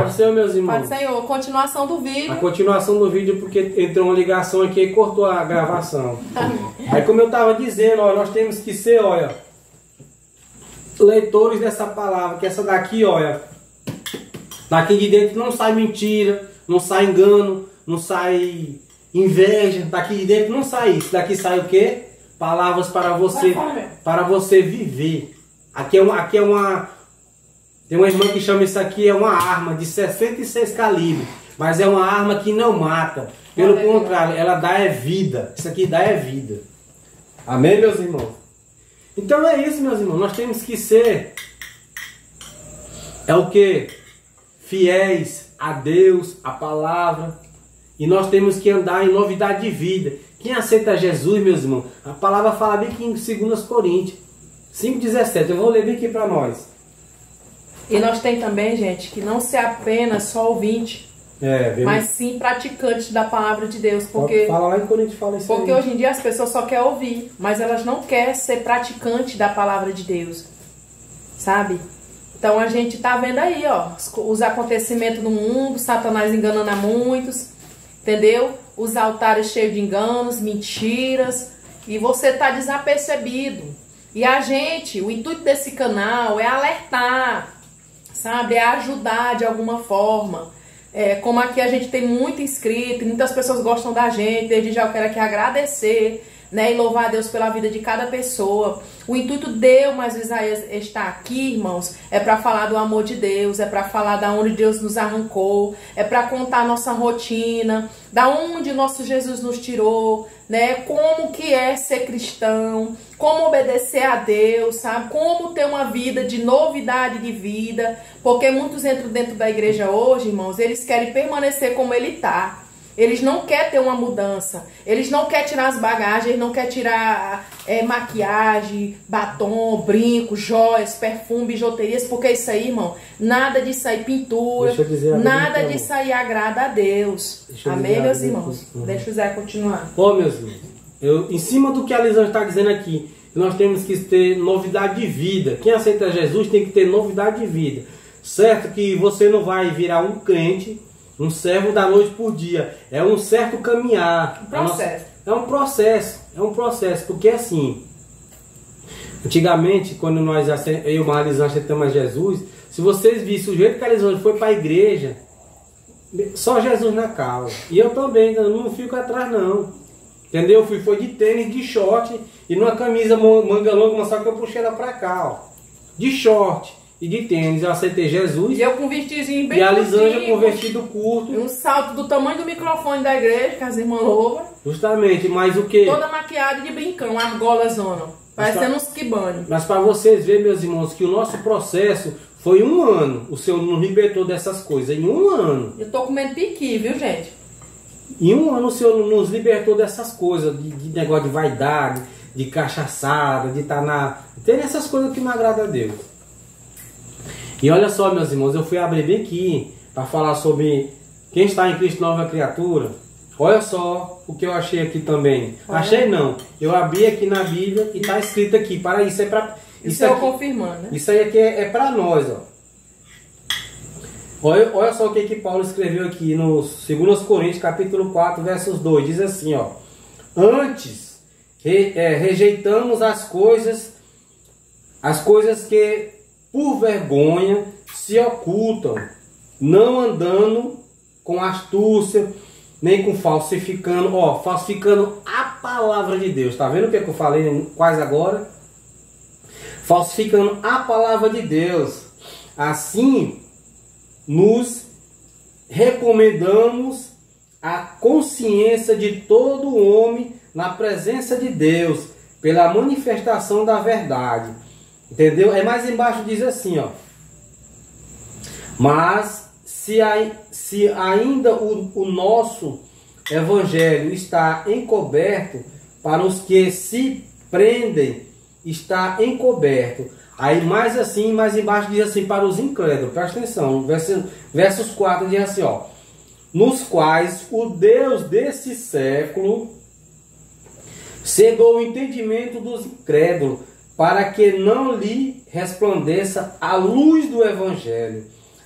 Paz do Senhor, meus irmãos. Paz do Senhor. Continuação do vídeo. A continuação do vídeo, porque entrou uma ligação aqui e cortou a gravação. Aí, como eu estava dizendo, olha, nós temos que ser, olha, leitores dessa palavra, que essa daqui, olha, daqui de dentro não sai mentira, não sai engano, não sai inveja, daqui de dentro não sai isso. Daqui sai o quê? Palavras para você viver. Aqui é uma tem uma irmã que chama isso aqui é uma arma de 66 calibres, mas é uma arma que não mata. Pelo contrário, ela dá vida. Isso aqui dá vida. Amém, meus irmãos? Então é isso, meus irmãos. Nós temos que ser o que? Fiéis a Deus, a palavra. E nós temos que andar em novidade de vida. Quem aceita Jesus, meus irmãos, a palavra fala bem aqui em 2 Coríntios 5,17. Eu vou ler bem aqui para nós. E nós tem também, gente, que não ser apenas só ouvinte, mas sim praticante da palavra de Deus. Porque, fala lá em Coríntios, fala isso porque aí. hoje em dia as pessoas só querem ouvir, mas elas não querem ser praticante da palavra de Deus. Sabe? Então a gente tá vendo aí, ó, os acontecimentos no mundo, Satanás enganando a muitos, entendeu? Os altares cheios de enganos, mentiras, e você tá desapercebido. E a gente, o intuito desse canal é alertar, sabe? É ajudar de alguma forma. Como aqui a gente tem muito inscrito, muitas pessoas gostam da gente, desde já eu quero aqui agradecer, né, e louvar a Deus pela vida de cada pessoa. O intuito de eu, mais Isaías, estar aqui, irmãos, é para falar do amor de Deus, é para falar da onde Deus nos arrancou, é para contar a nossa rotina, da onde nosso Jesus nos tirou, né, como que é ser cristão, como obedecer a Deus, sabe, como ter uma vida de novidade de vida, porque muitos entram dentro da igreja hoje, irmãos, eles querem permanecer como ele está. Eles não querem ter uma mudança. Eles não querem tirar as bagagens, eles não querem tirar maquiagem, batom, brinco, joias, perfume, bijuterias, porque isso aí, irmão, nada disso aí, pintura, nada disso aí agrada a Deus. Amém, meus irmãos? Deixa o Zé continuar. Ó, meus irmãos, em cima do que a Lisandra está dizendo aqui, nós temos que ter novidade de vida. Quem aceita Jesus tem que ter novidade de vida. Certo que você não vai virar um crente, um servo da noite por dia. É um certo caminhar. É um processo. Porque assim, antigamente, quando eu e o Marlisandro aceitamos a Jesus, se vocês vissem o jeito que a Lisandra foi para a igreja, só Jesus na causa. E eu também, eu não fico atrás não. Entendeu? Foi de tênis, de short e numa camisa manga longa, mas só que eu puxei ela para cá, ó. De short e de tênis, eu aceitei Jesus. E eu com vestidinho bem curtinho. E a Lisângela com vestido curto. E um salto do tamanho do microfone da igreja, que as irmãs louvam. Justamente, mas o que? Toda maquiada de brincão, argola zona. Parecendo uns quibanes. Mas para vocês verem, meus irmãos, que o nosso processo foi 1 ano. O Senhor nos libertou dessas coisas. Em 1 ano. Eu tô comendo piqui, viu, gente? Em 1 ano o Senhor nos libertou dessas coisas. De negócio de vaidade, de cachaçada, de estar na... Tem essas coisas que não agradam a Deus. E olha só, meus irmãos, eu fui abrir bem aqui para falar sobre quem está em Cristo, nova criatura. Olha só o que eu achei aqui também. Olha. Achei não. Eu abri aqui na Bíblia e está escrito aqui. Para isso é para... Isso eu confirmando, né? Isso aí aqui é para nós, ó. Olha só o que Paulo escreveu aqui no 2 Coríntios, capítulo 4, versos 2. Diz assim, ó. Antes, rejeitamos as coisas que por vergonha se ocultam, não andando com astúcia, nem com falsificando a palavra de Deus. Tá vendo o que eu falei quase agora? Falsificando a palavra de Deus. Assim, nos recomendamos a consciência de todo homem na presença de Deus, pela manifestação da verdade. Entendeu? É mais embaixo diz assim, ó. Mas se ainda o nosso evangelho está encoberto, para os que se prendem, está encoberto. Aí mais assim, mais embaixo diz assim, para os incrédulos. Presta atenção, versos 4 diz assim, ó. Nos quais o Deus desse século cegou o entendimento dos incrédulos, para que não lhe resplandeça a luz do Evangelho,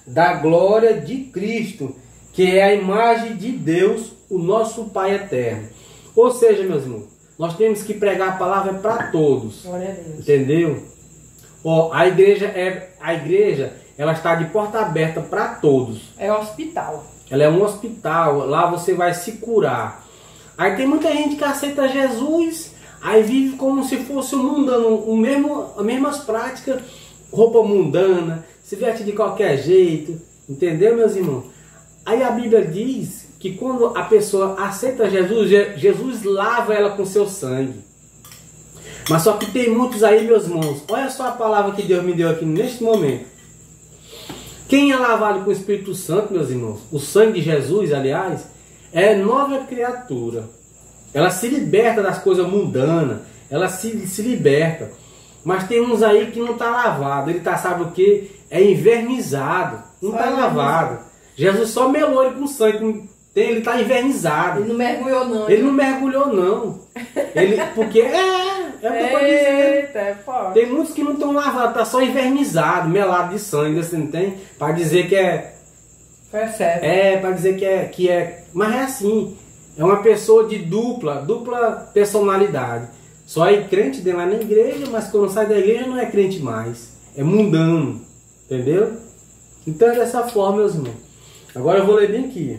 da glória de Cristo, que é a imagem de Deus, o nosso Pai eterno. Ou seja, meus irmãos, nós temos que pregar a palavra para todos. Glória a Deus. Entendeu? Ó, a igreja, ela está de porta aberta para todos. É hospital. Ela é um hospital, lá você vai se curar. Aí tem muita gente que aceita Jesus, aí vive como se fosse um mundano, as mesmas práticas, roupa mundana, se veste de qualquer jeito, entendeu, meus irmãos? Aí a Bíblia diz que quando a pessoa aceita Jesus, Jesus lava ela com seu sangue. Mas só que tem muitos aí, meus irmãos, olha só a palavra que Deus me deu aqui neste momento. Quem é lavado com o Espírito Santo, meus irmãos, o sangue de Jesus, aliás, é nova criatura. Ela se liberta das coisas mundanas, ela se liberta. Mas tem uns aí que não está lavado, ele está, sabe o que? É envernizado, não está lavado. Jesus só melou ele com sangue, ele está envernizado. Ele não mergulhou não. Ele não mergulhou não. Porque o que eu estou dizendo. Tem muitos que não estão lavados, está só envernizado, melado de sangue, você não tem? Para dizer que é... para dizer que é... Mas é assim, é uma pessoa de dupla personalidade. Só é crente dentro lá na igreja, mas quando sai da igreja não é crente mais. É mundano, entendeu? Então é dessa forma, meus irmãos. Agora eu vou ler bem aqui.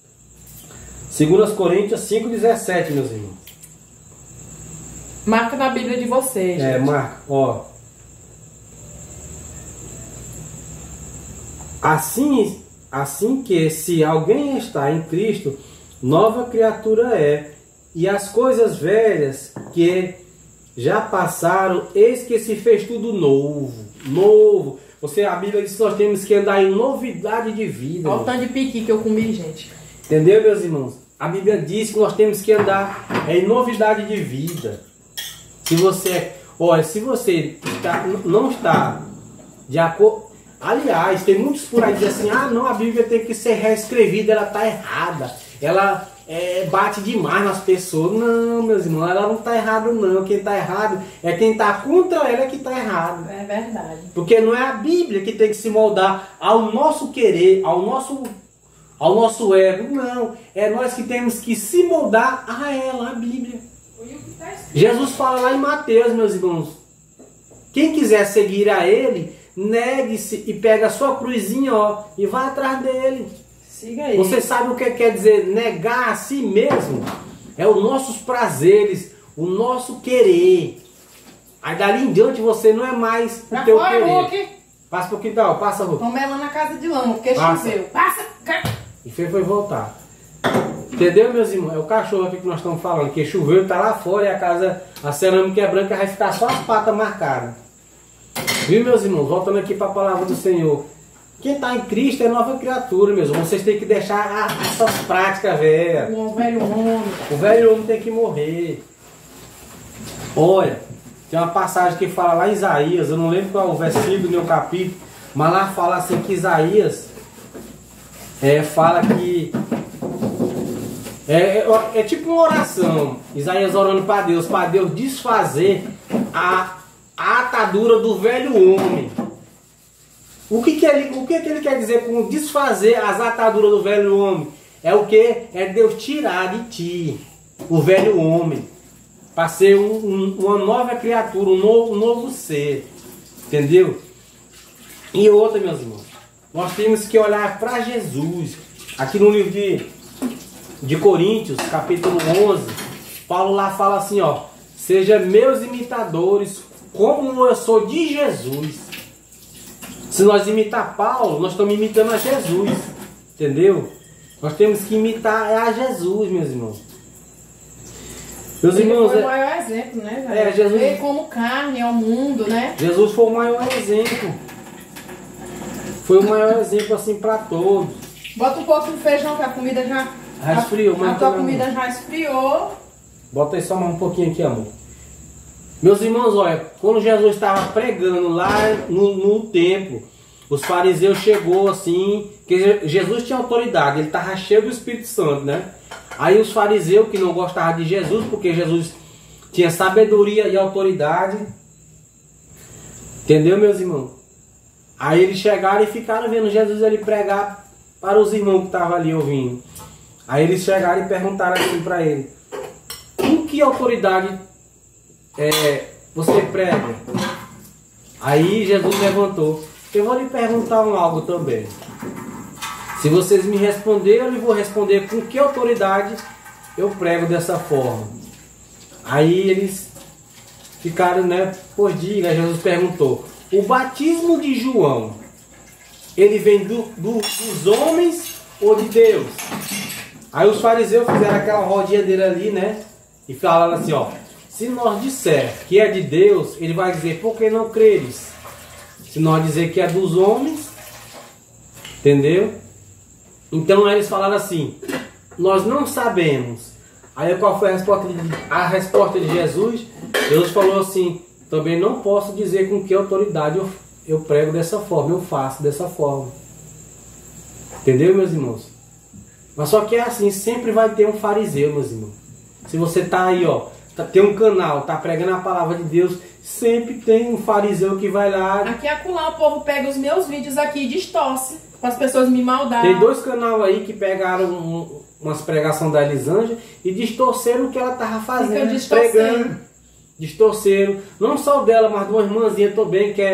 2 Coríntios 5,17, meus irmãos. Marca na Bíblia de vocês. Marca, ó. Assim que se alguém está em Cristo, nova criatura é, e as coisas velhas que já passaram, eis que se fez tudo novo. Novo. A Bíblia diz que nós temos que andar em novidade de vida. Olha o tanto de piqui que eu comi, gente. Entendeu, meus irmãos? A Bíblia diz que nós temos que andar em novidade de vida. Se você não está de acordo... Aliás, tem muitos por aí que dizem assim, não, a Bíblia tem que ser reescrevida, ela está errada. Ela bate demais nas pessoas. Não, meus irmãos, ela não está errada não. Quem está errado é quem está contra ela que está errado. É verdade. Porque não é a Bíblia que tem que se moldar ao nosso querer, ao nosso ego. Não, é nós que temos que se moldar a ela, a Bíblia. Jesus fala lá em Mateus, meus irmãos. Quem quiser seguir a Ele, negue-se e pega a sua cruzinha, e vai atrás dele. Siga aí. Você sabe o que quer dizer negar a si mesmo? É os nossos prazeres, o nosso querer. Aí dali em diante você não é mais o teu querer. Hulk. Passa pro quintal, passa, Hulk. Tô melando na casa de lama, porque choveu. Passa! E foi voltar. Entendeu, meus irmãos? É o cachorro aqui que nós estamos falando, que choveu, tá lá fora e a cerâmica é branca, vai ficar só as patas marcadas. Viu, meus irmãos? Voltando aqui para a palavra do Senhor. Quem está em Cristo é nova criatura, meus irmãos. Vocês têm que deixar essas práticas velhas. O velho homem. O velho homem tem que morrer. Olha, tem uma passagem que fala lá em Isaías, eu não lembro qual é o versículo nem o capítulo, mas lá fala assim que Isaías fala que é tipo uma oração. Isaías orando para Deus desfazer a atadura do velho homem. O que ele quer dizer com desfazer as ataduras do velho homem? É o que? É Deus tirar de ti o velho homem para ser uma nova criatura, um novo ser. Entendeu? E outra, meus irmãos, nós temos que olhar para Jesus. Aqui no livro de Coríntios, capítulo 11, Paulo lá fala assim, seja meus imitadores, como eu sou de Jesus. Se nós imitar Paulo, nós estamos imitando a Jesus. Entendeu? Nós temos que imitar a Jesus, meus irmãos. Meus irmãos, foi o maior exemplo, né? Jesus veio como carne ao mundo, né? Jesus foi o maior exemplo. Foi o maior exemplo assim para todos. Bota um pouco de feijão que a comida já esfriou. A tua comida já esfriou. Bota aí só mais um pouquinho aqui, amor. Meus irmãos, olha, quando Jesus estava pregando lá no templo, os fariseus chegou assim, que Jesus tinha autoridade, ele estava cheio do Espírito Santo, né? Aí os fariseus que não gostavam de Jesus, porque Jesus tinha sabedoria e autoridade, entendeu, meus irmãos? Aí eles chegaram e ficaram vendo Jesus ali pregar para os irmãos que estavam ali ouvindo. Aí eles chegaram e perguntaram assim para ele: com que autoridade você prega? Aí Jesus levantou: eu vou lhe perguntar algo também. Se vocês me responderem, eu lhe vou responder com que autoridade eu prego dessa forma. Aí eles ficaram, pois diga. Jesus perguntou: o batismo de João, ele vem dos homens ou de Deus? Aí os fariseus fizeram aquela rodinha dele ali, e falaram assim, ó: se nós disser que é de Deus, ele vai dizer, por que não creres? Se nós dizer que é dos homens, entendeu? Então eles falaram assim: nós não sabemos. Aí qual foi a resposta de Jesus? Jesus falou assim: também não posso dizer com que autoridade eu prego dessa forma, eu faço dessa forma. Entendeu, meus irmãos? Mas só que é assim, sempre vai ter um fariseu, meus irmãos. Se você tá aí, ó, tem um canal, tá pregando a palavra de Deus, sempre tem um fariseu que vai lá. Aqui acolá o povo pega os meus vídeos aqui e distorce, para as pessoas me maldarem. Tem 2 canais aí que pegaram umas pregações da Elisângela e distorceram o que ela tava fazendo, pregando. Distorceram, não só dela, mas de uma irmãzinha também que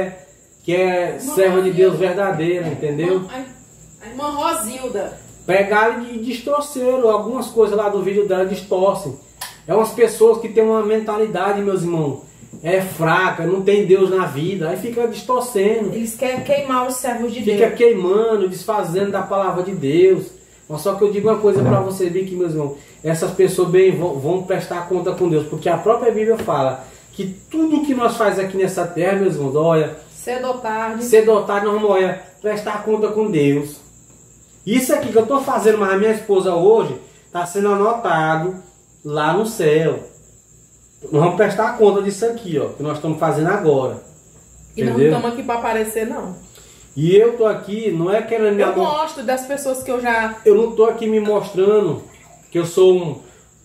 é serva de Deus verdadeira, entendeu? A irmã Rosilda. Pegaram e distorceram algumas coisas lá do vídeo dela, distorcem. É umas pessoas que têm uma mentalidade, meus irmãos, fraca, não tem Deus na vida, aí fica distorcendo. Eles querem queimar os servos de Deus. Fica queimando, desfazendo da palavra de Deus. Mas só que eu digo uma coisa para vocês bem que, meus irmãos, essas pessoas bem vão prestar conta com Deus, porque a própria Bíblia fala que tudo que nós fazemos aqui nessa terra, meus irmãos, olha, cedo ou tarde nós vamos prestar conta com Deus. Isso aqui que eu estou fazendo, mas a minha esposa hoje está sendo anotado lá no céu. Nós vamos prestar conta disso aqui, ó, que nós estamos fazendo agora. E nós não estamos aqui para aparecer, não. E eu tô aqui, não é querendo... Eu gosto das pessoas que eu já... Eu não tô aqui me mostrando que eu sou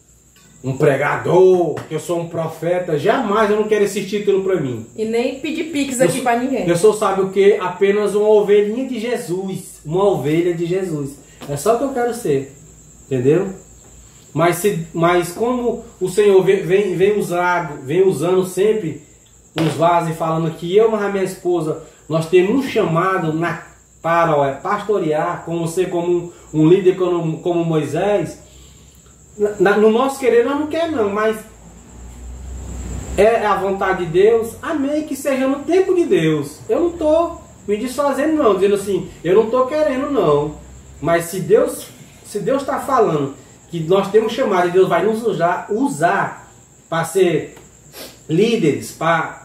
um pregador, que eu sou um profeta. Jamais, eu não quero esse título para mim. E nem pedir pix aqui para ninguém. Eu sou, sabe o que? Apenas uma ovelhinha de Jesus. Uma ovelha de Jesus. É só o que eu quero ser. Entendeu? Mas como o Senhor vem usando sempre os vasos e falando que eu, mas a minha esposa... Nós temos um chamado para pastorear, como ser como um líder como Moisés. No nosso querer nós não queremos não, mas é a vontade de Deus. Amém, que seja no tempo de Deus. Eu não estou me desfazendo não, dizendo assim, eu não estou querendo não. Mas se Deus está falando que nós temos chamado e Deus vai nos usar para ser líderes, para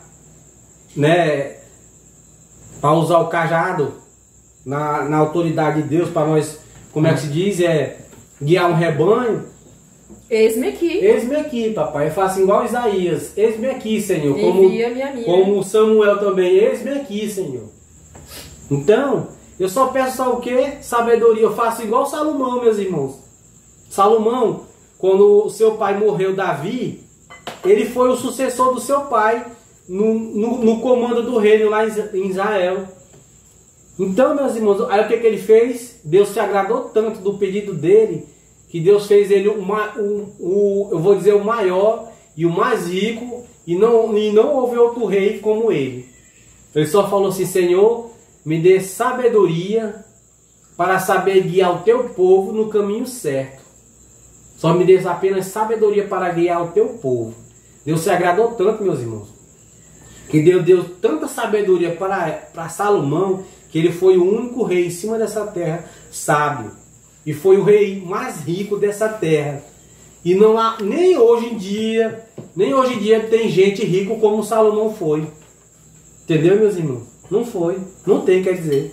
usar o cajado na autoridade de Deus, para nós, como é que se diz, guiar um rebanho. Eis-me aqui. Eis-me aqui, papai. Eu faço igual Isaías. Eis-me aqui, Senhor. Como Samuel também. Eis-me aqui, Senhor. Então, eu só peço só o quê? Sabedoria. Eu faço igual Salomão, meus irmãos. Salomão, quando o seu pai morreu, Davi, ele foi o sucessor do seu pai no comando do reino lá em Israel. Então, meus irmãos, aí o que ele fez? Deus se agradou tanto do pedido dele, que Deus fez ele eu vou dizer, o maior e o mais rico, e não houve outro rei como ele. Ele só falou assim: Senhor, me dê sabedoria para saber guiar o teu povo no caminho certo. Só me dê apenas sabedoria para guiar o teu povo. Deus se agradou tanto, meus irmãos, que Deus deu tanta sabedoria para Salomão, que ele foi o único rei em cima dessa terra sábio. E foi o rei mais rico dessa terra. E não há, nem hoje em dia tem gente rico como Salomão foi. Entendeu, meus irmãos? Não foi. Não tem, quer dizer.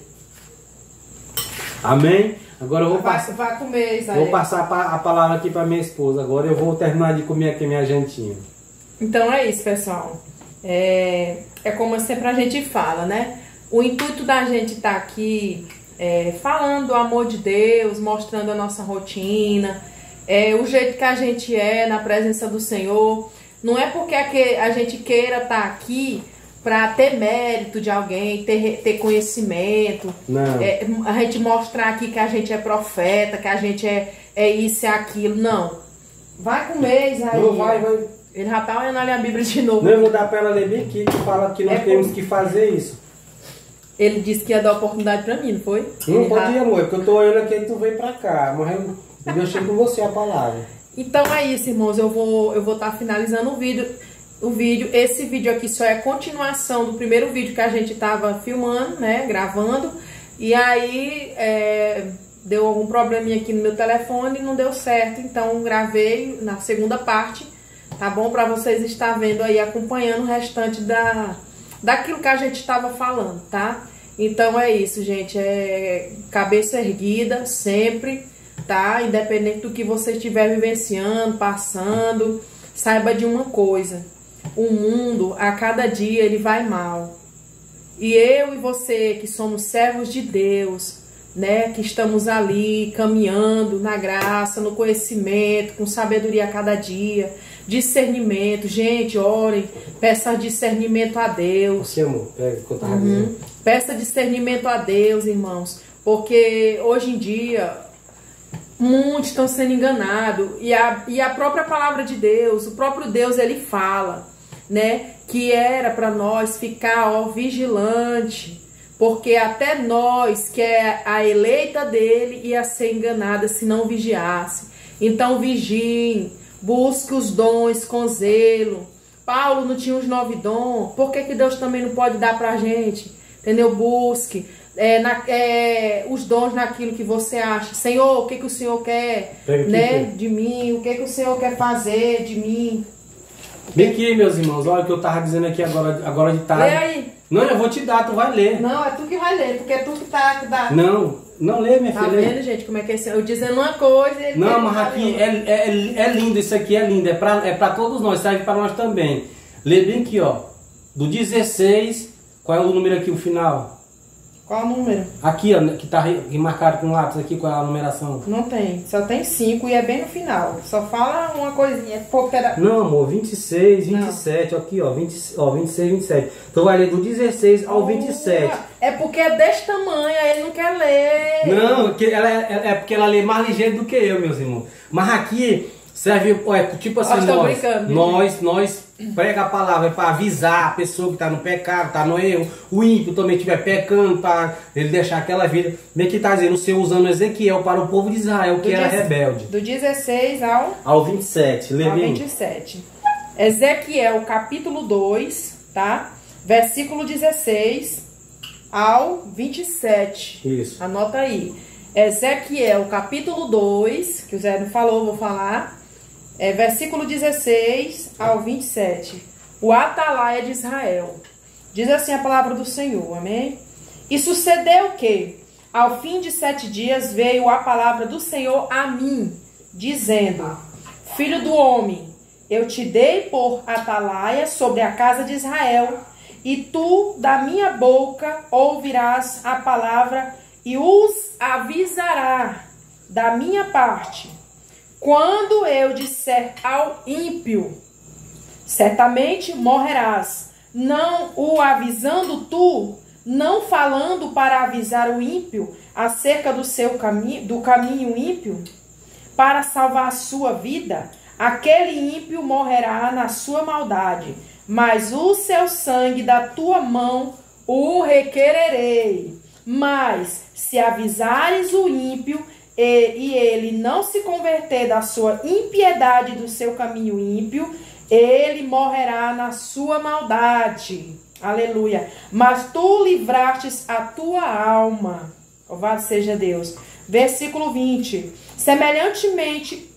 Amém? Agora eu vou passar. Vai comer, Isaías. Vou passar a palavra aqui para minha esposa. Agora eu vou terminar de comer aqui minha jantinha. Então é isso, pessoal. É como sempre a gente fala, né? O intuito da gente estar aqui falando do amor de Deus, mostrando a nossa rotina, o jeito que a gente na presença do Senhor. Não é porque a gente queira estar aqui para ter mérito de alguém, ter conhecimento. Não. A gente mostrar aqui que a gente é profeta, que a gente é isso e aquilo. Não. Vai comer, Isaías. Não vai. Ele já tá olhando ali a Bíblia de novo. Não, eu vou dar para ela ler bem aqui, que fala que nós temos que fazer isso. Ele disse que ia dar oportunidade pra mim, não foi? Não pode ir, amor, porque eu tô olhando aqui e tu vem pra cá. Mas eu deixei com você a palavra. Então é isso, irmãos. Eu vou estar finalizando o vídeo. Esse vídeo aqui só é continuação do primeiro vídeo que a gente tava filmando, né? Gravando. E aí deu algum probleminha aqui no meu telefone e não deu certo. Então gravei na segunda parte, tá bom? Pra vocês estar vendo aí, acompanhando o restante daquilo que a gente estava falando, tá? Então é isso, gente. Cabeça erguida sempre, tá? Independente do que você estiver vivenciando, passando, saiba de uma coisa: o mundo, a cada dia, ele vai mal. E eu e você, que somos servos de Deus, né? Que estamos ali caminhando na graça, no conhecimento, com sabedoria a cada dia, discernimento. Gente, orem, peça discernimento a Deus. Aqui, amor, pega o que eu tava dizendo. Peça discernimento a Deus, irmãos, porque hoje em dia muitos estão sendo enganados e a própria palavra de Deus, o próprio Deus, ele fala, né, que era para nós ficar vigilante, porque até nós, que é a eleita dele, ia ser enganada se não vigiasse. Então vigiem, busque os dons com zelo. Paulo não tinha os 9 dons, por que Deus também não pode dar pra gente? Entendeu? Busque os dons naquilo que você acha. Senhor, o que o Senhor quer, né, de mim? O que o Senhor quer fazer de mim? Vem aqui, meus irmãos, olha o que eu tava dizendo aqui agora de tarde. Lê aí. Não, eu vou te dar, tu vai ler. Não, é tu que vai ler, porque é tu que tá... Não lê, minha filha. Tá vendo, gente, como é que é assim? Eu dizendo uma coisa... Ele não, mas aqui é lindo, isso aqui é lindo, é pra todos nós, serve pra nós também. Lê bem aqui, ó, do 16, qual é o número aqui, o final? Qual o número? Aqui, ó, que tá marcado com lápis aqui, qual é a numeração? Não tem, só tem 5 e é bem no final. Só fala uma coisinha, porque era... Não, amor, 26, 27, não. Aqui, ó, 26, 27. Então vai ler do 16 ao 27. É porque é desse tamanho, aí ele não quer ler. Não, é porque ela lê mais ligeiro do que eu, meus irmãos. Mas aqui serve, tipo assim, nós prega a palavra para avisar a pessoa que está no pecado, está no erro. O ímpio também estiver pecando, para ele deixar aquela vida. Bem que está dizendo, o Senhor usando Ezequiel para o povo de Israel, que era rebelde. Do 16 ao 27. Lê ao 27. Ezequiel, capítulo 2, tá? Versículo 16 ao 27. Isso. Anota aí. Ezequiel, capítulo 2, que o Zé não falou, vou falar. Versículo 16 ao 27. O atalaia de Israel. Diz assim a palavra do Senhor, amém? E sucedeu que, ao fim de 7 dias, veio a palavra do Senhor a mim, dizendo: Filho do homem, eu te dei por atalaia sobre a casa de Israel, e tu da minha boca ouvirás a palavra e os avisará da minha parte. Quando eu disser ao ímpio, certamente morrerás, não o avisando tu, não falando para avisar o ímpio acerca do seu caminho, do caminho ímpio, para salvar a sua vida, aquele ímpio morrerá na sua maldade, mas o seu sangue da tua mão o requererei. Mas se avisares o ímpio e ele não se converter da sua impiedade, do seu caminho ímpio, ele morrerá na sua maldade. Aleluia. Mas tu livrastes a tua alma. Louvado seja Deus. Versículo 20. Semelhantemente,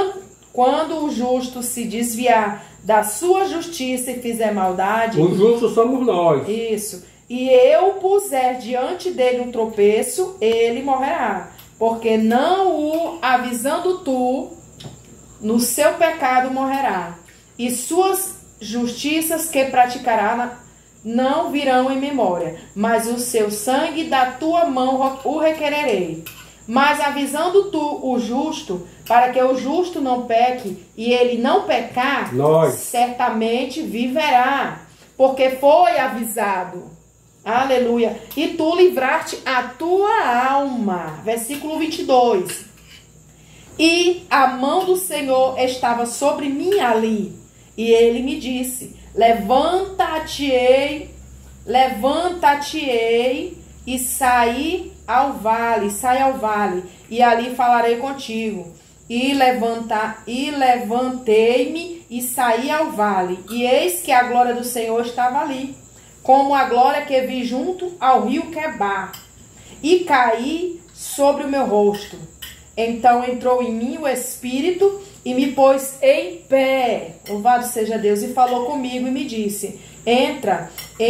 quando o justo se desviar da sua justiça e fizer maldade... Os justos somos nós. Isso. E eu puser diante dele um tropeço, ele morrerá. Porque não o avisando tu, no seu pecado morrerá. E suas justiças que praticará não virão em memória. Mas o seu sangue da tua mão o requererei. Mas avisando tu o justo, para que o justo não peque, e ele não pecar, certamente viverá. porque foi avisado. Aleluia. E tu livraste a tua alma. Versículo 22. E a mão do Senhor estava sobre mim ali. E ele me disse: levanta-te-ei e sai ao vale, e ali falarei contigo. E levantei-me e saí ao vale, e eis que a glória do Senhor estava ali, como a glória que vi junto ao rio Quebar, e caí sobre o meu rosto. Então entrou em mim o Espírito e me pôs em pé, louvado seja Deus, e falou comigo e me disse: entra,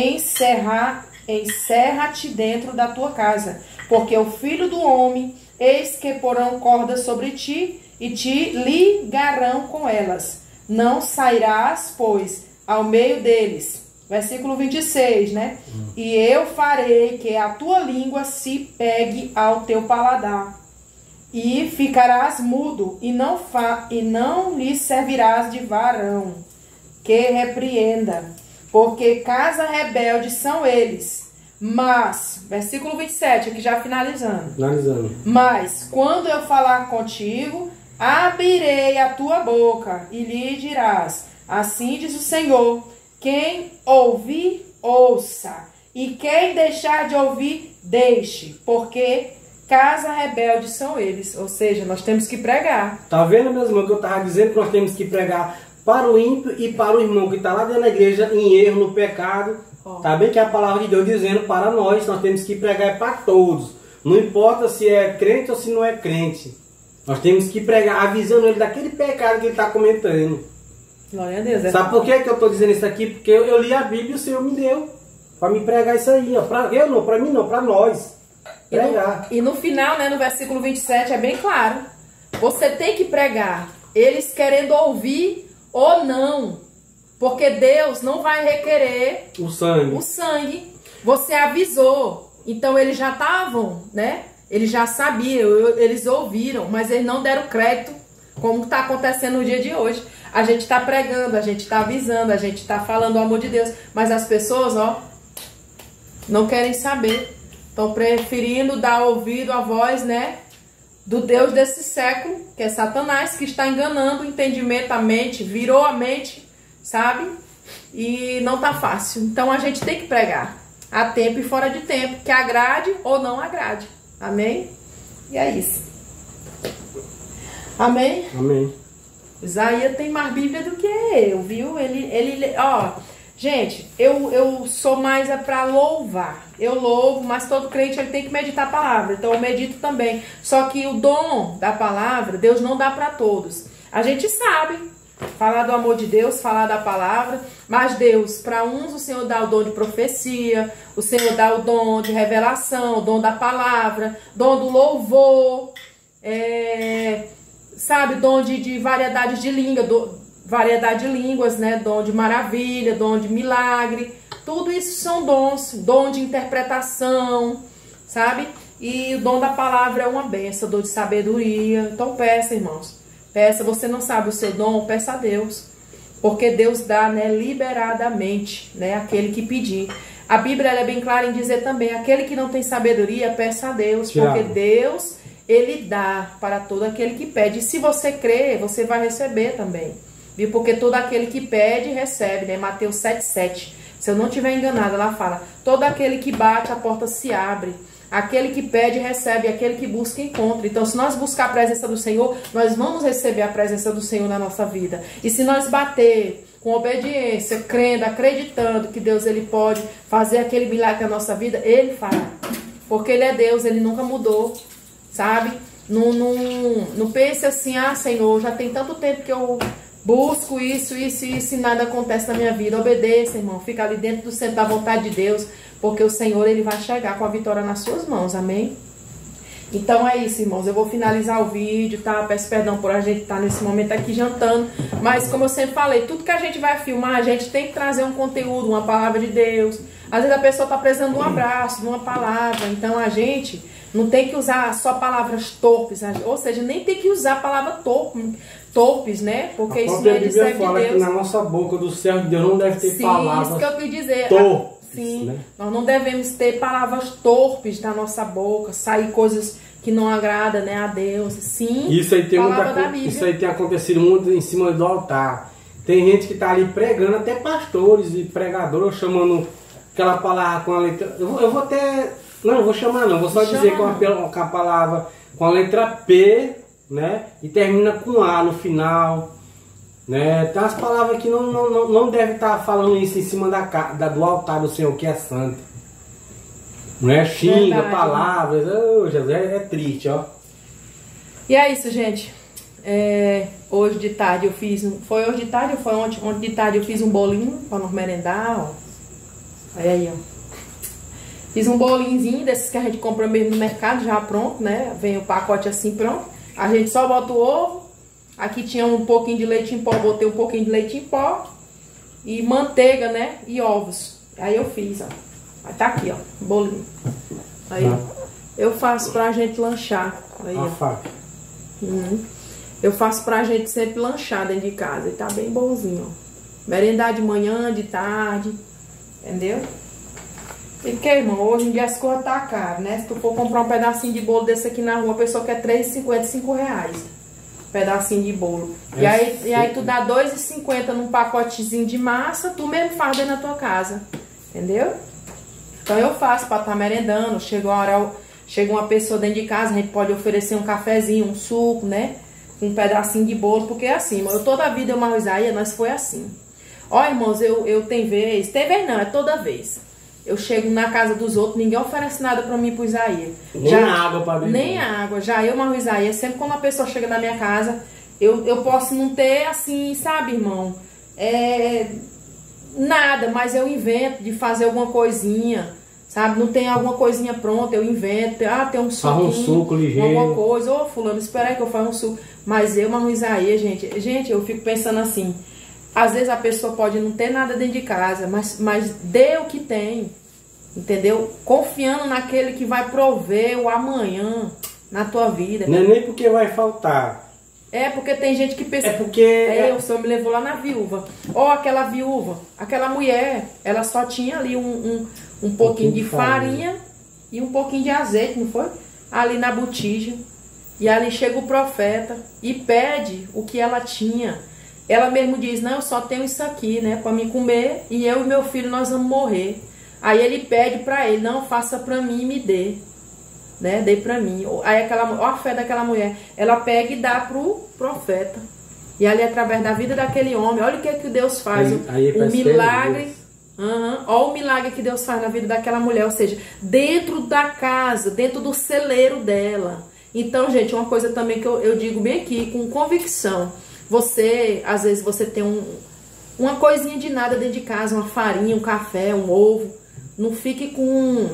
encerra-te dentro da tua casa, porque o Filho do Homem, eis que porão cordas sobre ti, e te ligarão com elas. Não sairás, pois, ao meio deles. Versículo 26, né? E eu farei que a tua língua se pegue ao teu paladar, e ficarás mudo, e não lhe servirás de varão que repreenda, porque casa rebelde são eles. Mas, versículo 27, aqui já finalizando. Mas, quando eu falar contigo, abrirei a tua boca e lhe dirás: assim diz o Senhor, quem ouvir, ouça, e quem deixar de ouvir, deixe, porque casa rebelde são eles. Ou seja, nós temos que pregar. Tá vendo, meus irmãos, que eu estava dizendo que nós temos que pregar para o ímpio e para o irmão que está lá dentro da igreja em erro, no pecado. Tá bem que é a palavra de Deus dizendo para nós temos que pregar para todos. Não importa se é crente ou se não é crente. Nós temos que pregar avisando ele daquele pecado que ele está cometendo. Glória a Deus. Sabe por que eu estou dizendo isso aqui? Porque eu li a Bíblia e o Senhor me deu para me pregar isso aí. Para mim não, para nós. Pregar. E no final, né, no versículo 27, é bem claro. Você tem que pregar, eles querendo ouvir ou não. Porque Deus não vai requerer o sangue. Você avisou. Então eles já estavam, né? Eles já sabiam, eles ouviram, mas eles não deram crédito, como está acontecendo no dia de hoje. A gente está pregando, a gente está avisando, a gente está falando o amor de Deus, mas as pessoas, não querem saber. Estão preferindo dar ouvido à voz, né, do Deus desse século, que é Satanás, que está enganando o entendimento, a mente, virou a mente, sabe? E não tá fácil. Então a gente tem que pregar a tempo e fora de tempo, que agrade ou não agrade. Amém? E é isso. Amém? Amém. Isaías tem mais Bíblia do que eu, viu? Gente, eu sou mais para louvar. Eu louvo, mas todo crente ele tem que meditar a palavra. Então eu medito também. Só que o dom da palavra, Deus não dá para todos. A gente sabe falar do amor de Deus, falar da palavra, mas Deus, para uns o Senhor dá o dom de profecia, o Senhor dá o dom de revelação, o dom da palavra, dom do louvor, sabe, dom de variedade de língua, variedade de línguas, né, dom de maravilha, dom de milagre, tudo isso são dons, dom de interpretação, sabe, e o dom da palavra é uma benção, dom de sabedoria. Então peça, irmãos. Peça, você não sabe o seu dom, peça a Deus. Porque Deus dá, né, liberadamente, né, aquele que pedir. A Bíblia ela é bem clara em dizer também, aquele que não tem sabedoria, peça a Deus. Porque Deus, ele dá para todo aquele que pede. E se você crer, você vai receber também. Viu? Porque todo aquele que pede, recebe, né? Mateus 7,7. Se eu não estiver enganada, ela fala, todo aquele que bate, a porta se abre. Aquele que pede, recebe. Aquele que busca, encontra. Então, se nós buscar a presença do Senhor, nós vamos receber a presença do Senhor na nossa vida. E se nós bater com obediência, crendo, acreditando que Deus ele pode fazer aquele milagre na nossa vida, Ele fará. Porque Ele é Deus, Ele nunca mudou, sabe? Não pense assim, Senhor, já tem tanto tempo que eu busco isso e nada acontece na minha vida. Obedeça, irmão. Fica ali dentro do centro da vontade de Deus. Porque o Senhor, ele vai chegar com a vitória nas suas mãos, amém? Então é isso, irmãos. Eu vou finalizar o vídeo, tá? Peço perdão por a gente estar nesse momento aqui jantando. Mas como eu sempre falei, tudo que a gente vai filmar, a gente tem que trazer um conteúdo, uma palavra de Deus. Às vezes a pessoa está precisando de um abraço, de uma palavra. Então a gente Não tem que usar só palavras torpes, ou seja, nem tem que usar a palavra torpes, né? Porque isso não é de servo de Deus. A Bíblia fala que na nossa boca do servo de Deus não deve ter palavras isso que eu quis dizer. torpes. Sim, né? Nós não devemos ter palavras torpes da nossa boca, sair coisas que não agradam, né, a Deus. Sim, isso aí tem acontecido muito em cima do altar. Tem gente que está ali pregando, até pastores e pregadores, chamando aquela palavra com a letra... Eu vou até... Não, eu vou chamar não, vou só dizer com a palavra com a letra P, né? E termina com A no final. Né? Tem umas palavras que não deve estar falando isso em cima do altar do Senhor, que é santo. Né? Xinga, verdade, palavras. Oh, Jesus, é triste, ó. E é isso, gente. Hoje de tarde eu fiz... Foi hoje de tarde ou foi ontem? Ontem de tarde eu fiz um bolinho para nós merendar, ó. Aí, ó. Fiz um bolinhozinho desses que a gente compra mesmo no mercado, já pronto, né? Vem o pacote assim pronto. A gente só bota o ovo. Aqui tinha um pouquinho de leite em pó, botei um pouquinho de leite em pó. E manteiga, né? E ovos. Aí eu fiz, ó. Aí tá aqui, ó, bolinho. Aí eu faço pra gente lanchar. Aí, ó. Eu faço pra gente sempre lanchar dentro de casa. E tá bem bonzinho, ó. Merendar de manhã, de tarde. Entendeu? E porque, irmão, hoje em dia as coisas tá caro, né? Se tu for comprar um pedacinho de bolo desse aqui na rua, a pessoa quer R$3,50, R$5. Pedacinho de bolo. E aí tu dá R$2,50 num pacotezinho de massa, tu mesmo faz dentro da tua casa. Entendeu? Então eu faço pra estar merendando. Chega uma pessoa dentro de casa, a gente pode oferecer um cafezinho, um suco, né? Um pedacinho de bolo, porque é assim, toda a vida eu Marro Isaías, nós foi assim. Ó, irmãos, eu tem vez não, é toda vez. Eu chego na casa dos outros, ninguém oferece nada pra mim e pro Isaías. Nem água pra beber. Nem água. Já eu, Marro Isaías, sempre quando a pessoa chega na minha casa, eu posso não ter assim, sabe, irmão? Nada, mas eu invento de fazer alguma coisinha, sabe? Não tem alguma coisinha pronta, eu invento. Tem um suco. Um suco ligeiro. Alguma coisa. Ô, fulano, espera aí que eu faça um suco. Mas eu, Marro Isaías, gente, eu fico pensando assim. Às vezes a pessoa pode não ter nada dentro de casa, mas dê o que tem, entendeu? Confiando naquele que vai prover o amanhã na tua vida. Não é nem porque vai faltar. Porque tem gente que pensa... O Senhor me levou lá na viúva. Aquela viúva, aquela mulher, ela só tinha ali um pouquinho de farinha e um pouquinho de azeite, não foi? Ali na botija. E ali chega o profeta e pede o que ela tinha. Ela mesmo diz, não, eu só tenho isso aqui, né, para me comer, e eu e meu filho nós vamos morrer. Aí ele pede para ele, não, faça para mim e me dê, né, dê para mim. Aí a fé daquela mulher, ela pega e dá pro profeta. E ali através da vida daquele homem, olha o que Deus faz, o milagre. Olha o milagre que Deus faz na vida daquela mulher, ou seja, dentro da casa, dentro do celeiro dela. Então, gente, uma coisa também que eu digo bem aqui, com convicção. Às vezes você tem uma coisinha de nada dentro de casa, uma farinha, um café, um ovo. Não fique com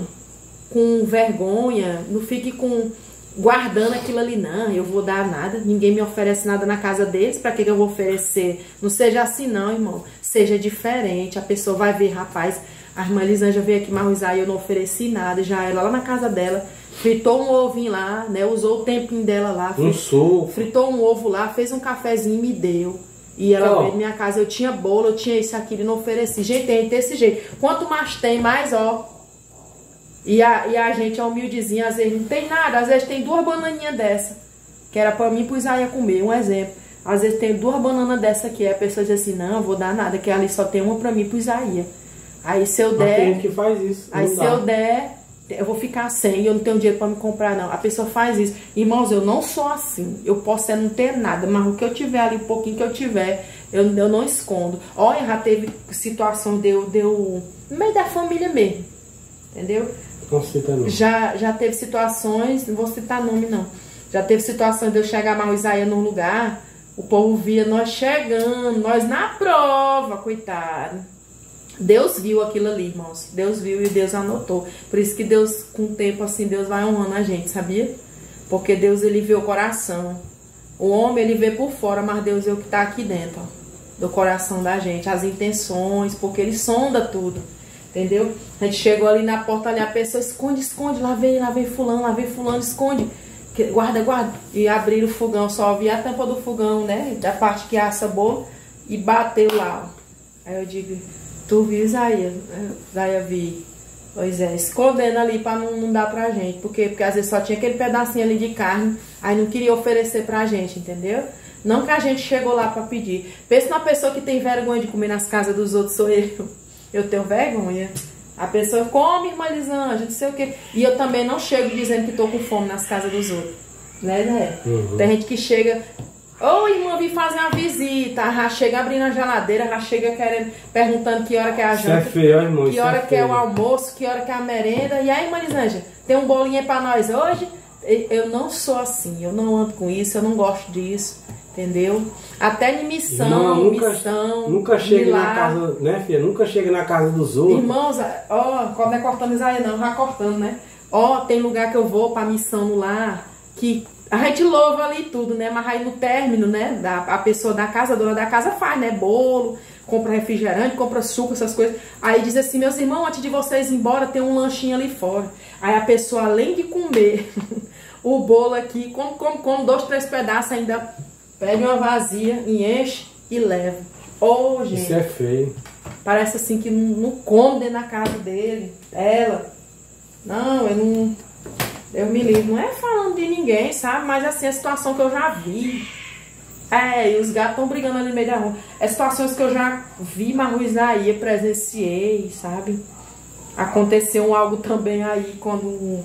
vergonha, não fique guardando aquilo ali, não, eu vou dar nada, ninguém me oferece nada na casa deles, pra que eu vou oferecer? Não seja assim não, irmão, seja diferente, a pessoa vai ver, rapaz, a irmã Elisângela veio aqui, Marro Isaías, eu não ofereci nada, já ela lá na casa dela, fritou um ovinho lá, né? Usou o tempinho dela lá. Fritou um ovo lá, fez um cafezinho e me deu. E ela veio na minha casa, eu tinha bolo, eu tinha isso, aquilo e não ofereci. Gente, tem desse jeito. Quanto mais tem, mais ó. E a gente é humildezinha, às vezes não tem nada. Às vezes tem 2 bananinhas dessa, que era pra mim e pro Isaías comer, um exemplo. Às vezes tem 2 bananas dessa aqui, a pessoa diz assim, não, eu vou dar nada, que ali só tem uma pra mim e pro Isaías. Aí se eu der... Tem gente que faz isso. Aí se eu der... Eu vou ficar sem, eu não tenho dinheiro para me comprar, não. A pessoa faz isso. Irmãos, eu não sou assim. Eu posso não ter nada, mas o que eu tiver ali, o pouquinho que eu tiver, eu não escondo. Olha, já teve situação, deu no meio da família mesmo. Entendeu? Não cita não. Já teve situações, não vou citar nome, não. Já teve situações de eu chegar Marro Isaías num lugar, o povo via nós chegando, nós na prova, coitado. Deus viu aquilo ali, irmãos. Deus viu e Deus anotou. Por isso que Deus, com o tempo assim, Deus vai honrando a gente, sabia? Porque Deus, ele vê o coração. O homem, ele vê por fora, mas Deus é o que está aqui dentro, ó, do coração da gente. As intenções, porque ele sonda tudo. entendeu? A gente chegou ali na porta, ali a pessoa esconde, esconde, lá vem fulano, esconde, guarda, guarda. E abriram o fogão, só vi a tampa do fogão, né, da parte que assa boa, e bateu lá, ó. Aí eu digo, tu viu, Isaías? Isaías vi. Pois é, escondendo ali pra não dar pra gente. Porque às vezes só tinha aquele pedacinho ali de carne, aí não queria oferecer pra gente, entendeu? Não que a gente chegou lá pra pedir. Pensa numa pessoa que tem vergonha de comer nas casas dos outros, sou eu. Eu tenho vergonha. A pessoa come, irmã Elisângela, não sei o quê. E eu também não chego dizendo que tô com fome nas casas dos outros. Né, Zé? Uhum. Tem gente que chega... Ô, irmã, vim fazer uma visita. Já chega abrindo a geladeira, já chega querendo, perguntando que hora que é a janta. Isso é feio, irmão. Que hora que é o almoço, que hora que é a merenda. E aí, irmã Elisângela, tem um bolinho aí pra nós hoje? Eu não sou assim, eu não ando com isso, eu não gosto disso, entendeu? Até em missão, irmão, missão, nunca chega na milagre. casa, né, filha? Nunca chega na casa dos outros. Irmãos, ó, quando é cortando Isaías não, já cortando, né? Ó, tem lugar que eu vou pra missão no lar, que a gente louva ali tudo, né? Mas aí no término, né? A pessoa da casa, a dona da casa faz, né? Bolo, compra refrigerante, compra suco, essas coisas. Aí diz assim, meus irmãos, antes de vocês ir embora, tem um lanchinho ali fora. Aí a pessoa, além de comer o bolo aqui, come 2, 3 pedaços, ainda pega uma vazia, enche e leva. Ô, gente. Isso é feio. Parece assim que não come dentro da casa dele. Ela. Não, eu não... Deus me livre. Não é falando de ninguém, sabe? Mas assim, a situação que eu já vi. É, e os gatos estão brigando ali no meio da rua. É situações que eu já vi, mas o Isaías presenciei, sabe? Aconteceu algo também aí quando...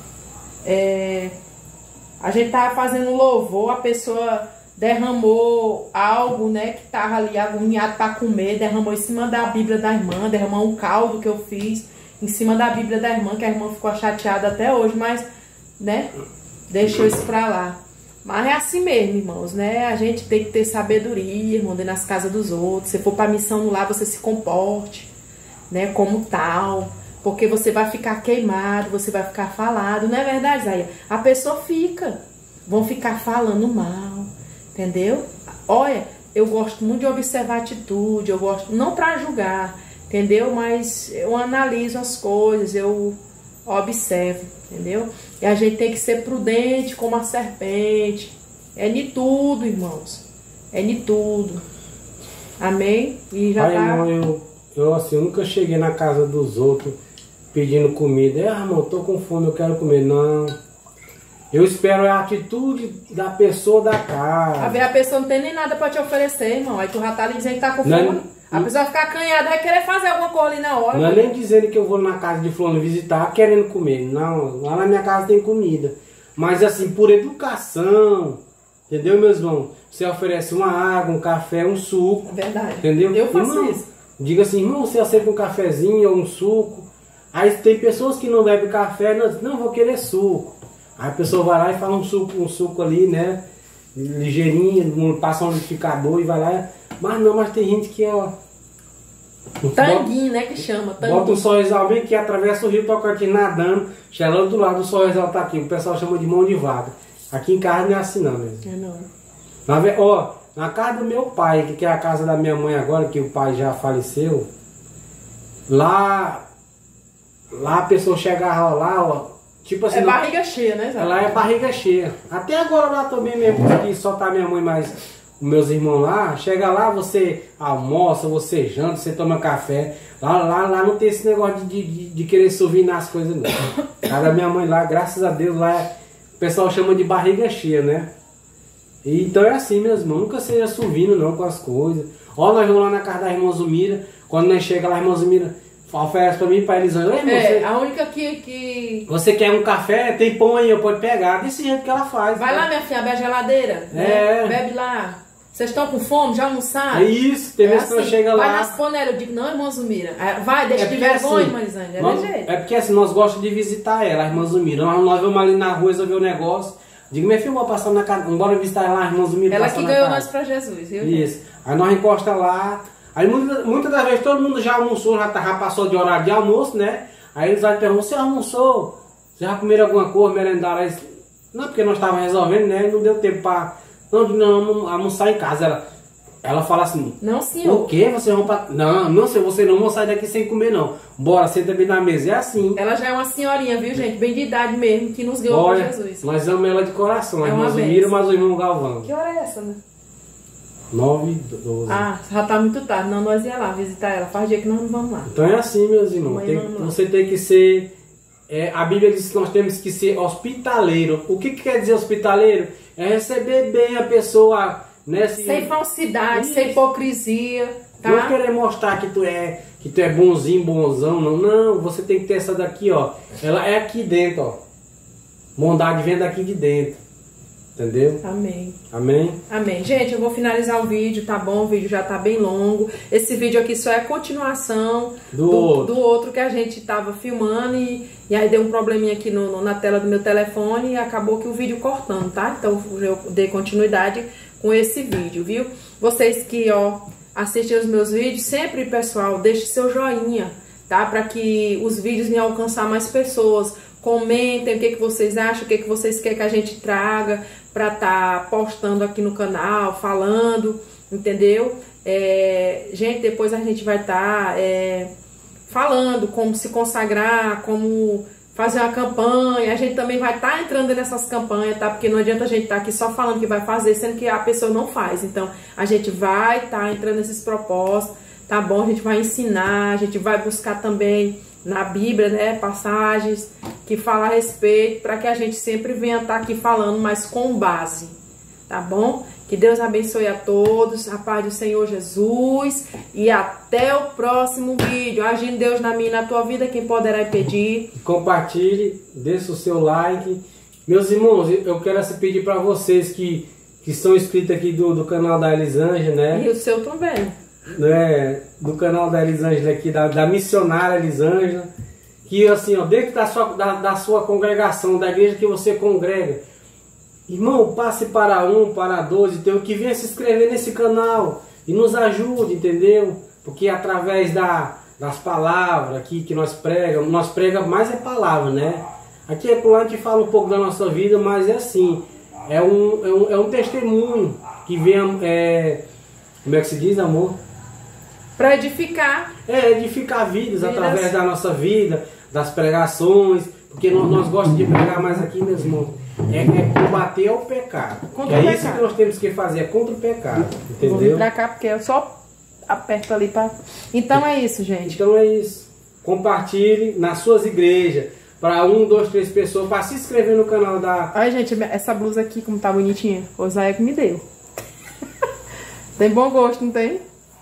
a gente tava fazendo louvor, a pessoa derramou algo, né, que tava ali agoniado para comer, derramou em cima da Bíblia da irmã, derramou um caldo que eu fiz em cima da Bíblia da irmã, que a irmã ficou chateada até hoje, mas, né, deixou isso pra lá. Mas é assim mesmo, irmãos, né, a gente tem que ter sabedoria, irmão, dentro das casas dos outros. Se for pra missão no lar, você se comporte, né, como tal, porque você vai ficar queimado, você vai ficar falado, não é verdade, Zaya? A pessoa vão ficar falando mal, entendeu? Olha, eu gosto muito de observar a atitude, eu gosto, não pra julgar, entendeu? Mas eu analiso as coisas, eu observo, entendeu? E a gente tem que ser prudente como a serpente. É de tudo, irmãos. É de tudo. Amém? E já Pai, irmão, eu assim, eu nunca cheguei na casa dos outros pedindo comida. Irmão, eu tô com fome, eu quero comer. Não. Eu espero a atitude da pessoa da casa. A pessoa não tem nem nada pra te oferecer, irmão. Aí tu já tá ali dizendo que tá com fome. A pessoa ficar acanhada, vai querer fazer alguma coisa ali na hora. Não é nem dizendo que eu vou na casa de fulano visitar querendo comer. Não, lá na minha casa tem comida. Mas assim, por educação, entendeu, meus irmãos? Você oferece uma água, um café, um suco. É verdade. Entendeu? Eu faço irmão, isso. Diga assim, irmão, você aceita um cafezinho ou um suco? Aí tem pessoas que não bebem café, não vou querer suco. Aí a pessoa vai lá e fala um suco ali, né? Ligeirinho, passa um liquidificador e vai lá. Mas tem gente que é, ó. Tanguinho, né? Que chama. Tanguinho. Bota um sorrisal bem que atravessa o rio Tocantins nadando, chegando do lado do sorrisal tá aqui. O pessoal chama de mão de vaca. Aqui em casa não é assim não mesmo. É não. Na casa do meu pai, que é a casa da minha mãe agora, que o pai já faleceu, lá a pessoa chegava lá, ó, tipo assim... É barriga cheia, né, Zé? Lá é barriga cheia. Até agora lá também mesmo, porque só tá minha mãe mais os meus irmãos lá. Chega lá, você almoça, você janta, você toma café. Lá não tem esse negócio de querer suvinar as coisas não. Lá da minha mãe lá, graças a Deus, lá o pessoal chama de barriga cheia, né? E, então é assim, meus irmãos, nunca seja suvino não com as coisas. Ó, nós vamos lá na casa da irmã Zumira, quando nós chega lá, a irmã Zumira oferece pra mim e pra Elisângela. A única que... Você quer um café? Tem pão aí, eu pode pegar. Desse jeito que ela faz. Vai, né? Lá, minha filha, abre a geladeira. É. Né? Bebe lá. Vocês estão com fome? Já almoçaram? É isso, tem vezes que eu chego lá. Vai nas panelas, eu digo, não, irmã Zumira. Vai, deixa de vergonha, assim, irmã Elisângela. É porque assim, nós gostamos de visitar ela, a irmã Zumira. Nós vamos ali na rua resolver o negócio. Digo, minha filha, vou passar na casa. Bora visitar ela, a irmã Zumira. Ela que ganhou nós pra Jesus, viu? Isso. Aí nós encosta lá. Aí muitas das vezes todo mundo já almoçou, já passou de horário de almoço, né? Aí eles vai perguntar, você almoçou? Você já comeram alguma coisa, merendaram? Não, porque nós estávamos resolvendo, né? Não deu tempo para... Não, almoçar em casa. Ela, Ela fala assim, não, senhor. O quê? Vocês vão pra... Não, senhor, vocês não vão sair daqui sem comer, não. Bora, senta bem na mesa. É assim. Ela já é uma senhorinha, viu, gente? Bem de idade mesmo, que nos ganhou para Jesus. Nós amamos ela de coração. É A irmã Zumira, mas o irmão Galvão. Que hora é essa, né? 9h12. Ah, já tá muito tarde. Não, nós ia lá visitar ela. Faz dia que nós não vamos lá. Então é assim, meus irmãos. Você tem que ser... a Bíblia diz que nós temos que ser hospitaleiro. O que quer dizer hospitaleiro? É receber bem a pessoa... Né, sem falsidade, sem hipocrisia, tá? Não querer mostrar que tu é bonzinho, bonzão, não, você tem que ter essa daqui, ó. Ela é aqui dentro, ó. Bondade vem daqui de dentro. Entendeu? Amém. Amém? Amém. Gente, eu vou finalizar o vídeo, tá bom? O vídeo já tá bem longo. Esse vídeo aqui só é a continuação do outro que a gente tava filmando e aí deu um probleminha aqui na tela do meu telefone e acabou que o vídeo cortando, tá? Então eu dei continuidade com esse vídeo, viu? Vocês que, ó, assistem os meus vídeos, sempre, pessoal, deixe seu joinha, tá? Para que os vídeos venham alcançar mais pessoas. Comentem o que vocês acham, o que vocês querem que a gente traga para estar postando aqui no canal, falando, entendeu? Gente, depois a gente vai estar falando como se consagrar, como fazer uma campanha. A gente também vai estar entrando nessas campanhas, tá? Porque não adianta a gente estar aqui só falando que vai fazer, sendo que a pessoa não faz. Então, a gente vai estar entrando nesses propósitos, tá bom? A gente vai ensinar, a gente vai buscar também na Bíblia, né, passagens que falam a respeito, para que a gente sempre venha estar aqui falando, mas com base, tá bom? Que Deus abençoe a todos, a paz do Senhor Jesus, e até o próximo vídeo. Agindo Deus na minha e na tua vida, quem poderá impedir? Compartilhe, deixe o seu like. Meus irmãos, eu quero pedir para vocês que são inscritos aqui do canal da Elisângela, né? E o seu também. Do canal da Elisângela aqui, da missionária Elisângela, que assim, ó, dentro da sua congregação, da igreja que você congrega, irmão, passe para 1, para 12, então, que venha se inscrever nesse canal e nos ajude, entendeu? Porque através das palavras aqui que nós pregamos mais é palavra, né? Aqui é por lá a gente fala um pouco da nossa vida, mas é assim, é um testemunho que vem, como é que se diz, amor? Para edificar. Edificar vidas através da nossa vida, das pregações, porque nós gostamos de pregar mais aqui, meus irmãos. Combater o pecado. Isso que nós temos que fazer, é contra o pecado. Entendeu? Vou vir pra cá porque eu só aperto ali para. Então é isso, gente. Então é isso. Compartilhe nas suas igrejas. Para 1, 2, 3 pessoas, para se inscrever no canal da... Olha, gente, essa blusa aqui, como tá bonitinha. O Zé que me deu. Tem bom gosto, não tem?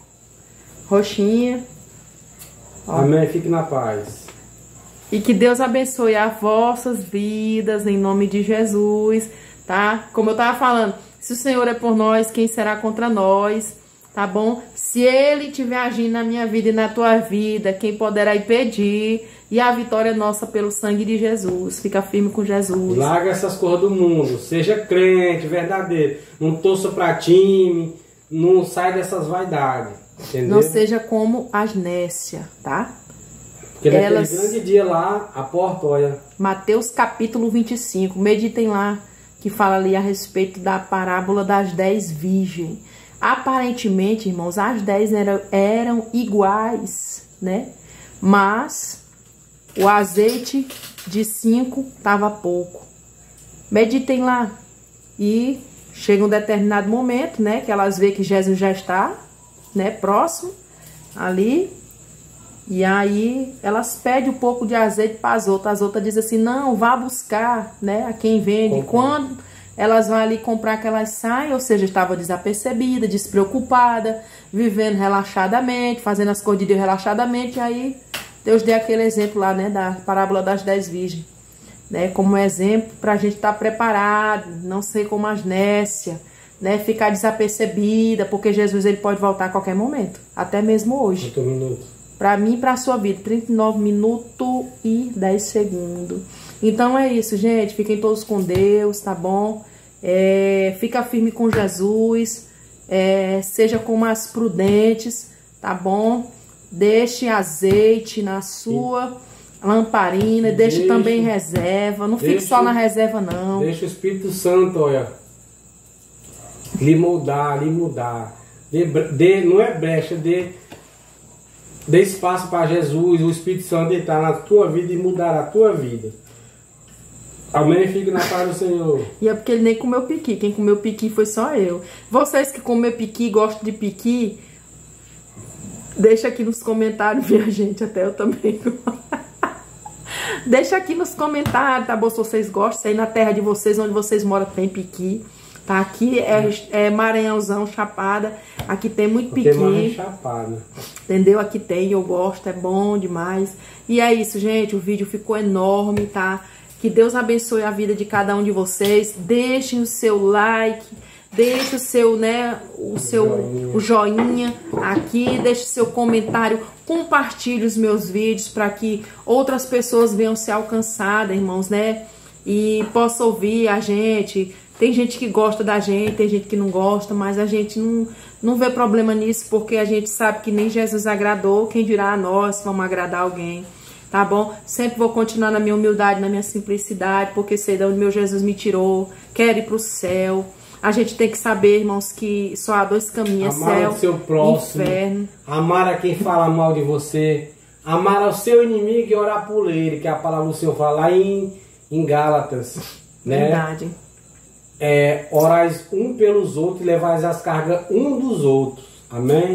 Roxinha. Ó. Amém. Fique na paz. E que Deus abençoe as vossas vidas, em nome de Jesus, tá? Como eu tava falando, se o Senhor é por nós, quem será contra nós, tá bom? Se Ele estiver agindo na minha vida e na tua vida, quem poderá impedir? E a vitória é nossa pelo sangue de Jesus. Fica firme com Jesus. Larga essas coisas do mundo. Seja crente, verdadeiro. Não torça pra time. Não sai dessas vaidades. Entendeu? Não seja como as nécias, tá? Porque naquele grande dia lá, a porta, olha... Mateus capítulo 25, meditem lá, que fala ali a respeito da parábola das 10 virgens. Aparentemente, irmãos, as 10 eram iguais, né? Mas o azeite de 5 estava pouco. Meditem lá. E chega um determinado momento, né? Que elas veem que Jesus já está, né, próximo ali, e aí elas pedem um pouco de azeite para as outras dizem assim, não, vá buscar, né, a quem vende. Quando elas vão ali comprar, que elas saem, ou seja, estava desapercebida, despreocupada, vivendo relaxadamente, fazendo as coisas de Deus relaxadamente. E aí Deus deu aquele exemplo lá, né, da parábola das 10 virgens, né, como exemplo para a gente estar preparado, não ser como as nécias, né, ficar desapercebida, porque Jesus ele pode voltar a qualquer momento, até mesmo hoje. 30 minutos. Para mim e para a sua vida, 39 minutos e 10 segundos. Então é isso, gente. Fiquem todos com Deus, tá bom? Fica firme com Jesus. Seja como as prudentes, tá bom? Deixe azeite na sua lamparina, deixe também reserva. Não fique só na reserva, não. Deixa o Espírito Santo, olha, lhe mudar. não é brecha, dê espaço para Jesus, o Espírito Santo entrar na tua vida e mudar a tua vida. Amém? Fique na paz do Senhor. E é porque ele nem comeu piqui. Quem comeu piqui foi só eu. Vocês que comem piqui, gostam de piqui, deixa aqui nos comentários, minha gente. Até eu também. Deixa aqui nos comentários, tá bom? Se vocês gostam. Se aí na terra de vocês, onde vocês moram, tem piqui. Tá? Aqui é Maranhãozão, Chapada. Aqui tem muito piqui. Tem Chapada. Entendeu? Aqui tem, eu gosto, é bom demais. E é isso, gente. O vídeo ficou enorme, tá? Que Deus abençoe a vida de cada um de vocês. Deixem o seu like, deixe o seu, né, o joinha aqui, deixe o seu comentário, compartilhe os meus vídeos para que outras pessoas venham ser alcançadas, irmãos, né? E possam ouvir a gente. Tem gente que gosta da gente, tem gente que não gosta, mas a gente não vê problema nisso, porque a gente sabe que nem Jesus agradou, quem dirá a nós vamos agradar alguém. Tá bom? Sempre vou continuar na minha humildade, na minha simplicidade, porque sei de onde meu Jesus me tirou, quero ir pro céu. A gente tem que saber, irmãos, que só há dois caminhos, amar céu o seu próximo, inferno. Amar a quem fala mal de você, amar ao seu inimigo e orar por ele, que a palavra do Senhor fala lá em Gálatas. Né? Verdade. Orais um pelos outros e levais as cargas um dos outros. Amém?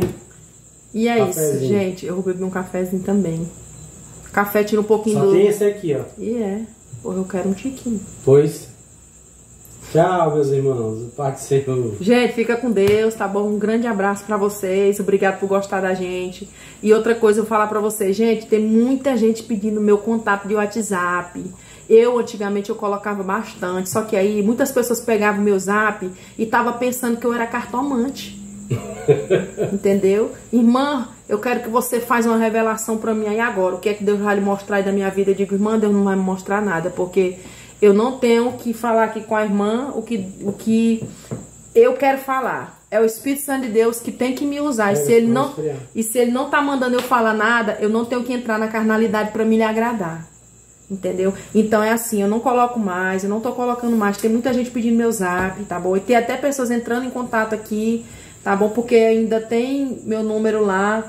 E é Cafézinho. isso, gente. Eu vou beber um cafezinho também. Café tira um pouquinho Só tem esse aqui, ó. E eu quero um tiquinho. Pois. Tchau, meus irmãos. O Pai do Senhor. Gente, fica com Deus, tá bom? Um grande abraço pra vocês. Obrigado por gostar da gente. E outra coisa eu vou falar pra vocês. Gente, tem muita gente pedindo meu contato de WhatsApp. Antigamente, eu colocava bastante. Só que aí, muitas pessoas pegavam meu zap e tava pensando que eu era cartomante. Entendeu? Irmã, eu quero que você faça uma revelação pra mim aí agora. O que é que Deus vai lhe mostrar aí da minha vida? Eu digo, irmã, Deus não vai me mostrar nada, porque eu não tenho que falar aqui com a irmã o que eu quero falar. É o Espírito Santo de Deus que tem que me usar. E se ele não tá mandando eu falar nada, eu não tenho que entrar na carnalidade pra me lhe agradar. Entendeu? Então é assim, eu não coloco mais, eu não tô colocando mais. Tem muita gente pedindo meu zap, tá bom? E tem até pessoas entrando em contato aqui, tá bom? Porque ainda tem meu número lá,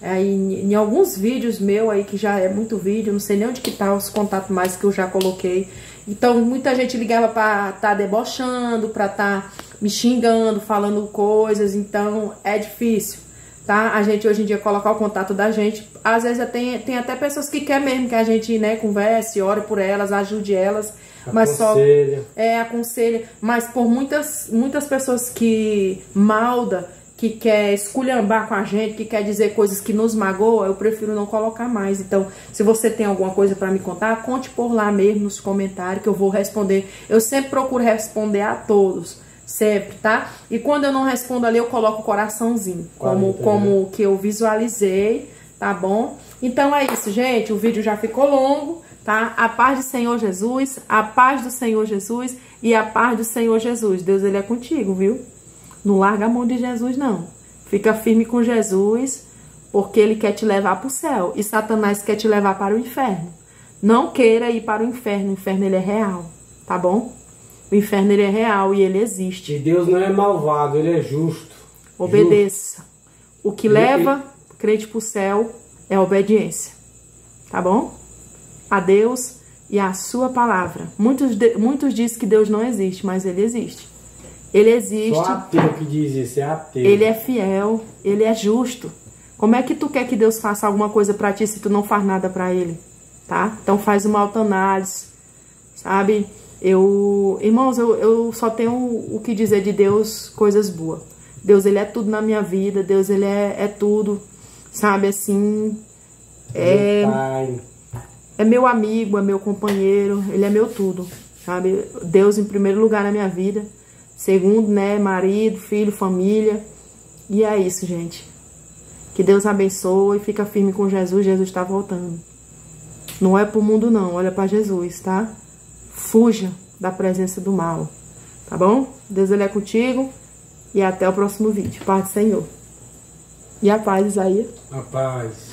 aí, em alguns vídeos meu aí, que já é muito vídeo, não sei nem onde que tá os contatos mais que eu já coloquei. Então muita gente ligava pra tá debochando, pra tá me xingando, falando coisas, então é difícil, tá? A gente hoje em dia colocar o contato da gente, às vezes tem até pessoas que querem mesmo que a gente, né, converse, ore por elas, ajude elas, mas aconselha. Aconselha, mas por muitas pessoas que malda, que quer esculhambar com a gente, que quer dizer coisas que nos magoam, eu prefiro não colocar mais. Então, se você tem alguma coisa para me contar, conte por lá mesmo nos comentários que eu vou responder. Eu sempre procuro responder a todos, sempre, tá? E quando eu não respondo ali, eu coloco o coraçãozinho, como que eu visualizei, tá bom? Então é isso, gente, o vídeo já ficou longo, tá? A paz do Senhor Jesus, a paz do Senhor Jesus e a paz do Senhor Jesus. Deus, ele é contigo, viu? Não larga a mão de Jesus, não. Fica firme com Jesus, porque ele quer te levar para o céu. E Satanás quer te levar para o inferno. Não queira ir para o inferno. O inferno, ele é real, tá bom? O inferno, ele é real e ele existe. E Deus não é malvado, ele é justo. Obedeça. Justo. O que leva crente para o céu é a obediência, tá bom? A Deus e a sua palavra. Muitos dizem que Deus não existe, mas ele existe. Ele existe. Só ateu que diz isso, é ateu. Ele é fiel, ele é justo. Como é que tu quer que Deus faça alguma coisa pra ti se tu não faz nada pra ele? Tá? Então faz uma autoanálise, sabe? Irmãos, eu só tenho o que dizer de Deus, coisas boas. Deus, ele é tudo na minha vida. Deus, ele é tudo, sabe? Assim, é meu amigo, é meu companheiro, ele é meu tudo, sabe? Deus em primeiro lugar na minha vida. Segundo, né, marido, filho, família. E é isso, gente. Que Deus abençoe, fica firme com Jesus. Jesus está voltando. Não é pro mundo, não. Olha para Jesus, tá? Fuja da presença do mal. Tá bom? Deus, ele é contigo. E até o próximo vídeo. Paz do Senhor. E a paz, Isaías. A paz.